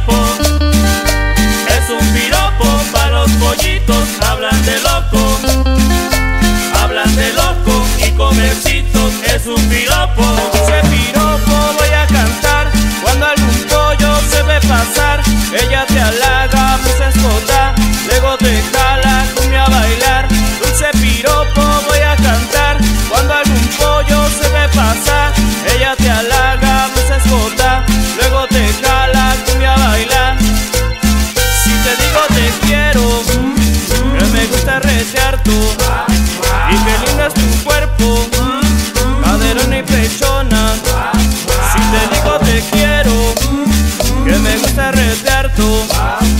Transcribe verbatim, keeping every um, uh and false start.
piropo, es un piropo pa' los pollitos. Hablan de loco, hablan de loco y comercitos. Es un piropo. Ese piropo voy a cantar cuando algún pollo se ve pasar. Ella te halaga, pues escota, luego te jala cumbia a bailar. Dulce piropo voy a cantar cuando algún pollo se ve pasar. Ella te halaga, pues escota, luego te jala cumbia a bailar. Si te digo te quiero, que me gusta retear tú, y que lindo es tu cuerpo, caderona y pechona. Si te digo te quiero, que me gusta retear tú,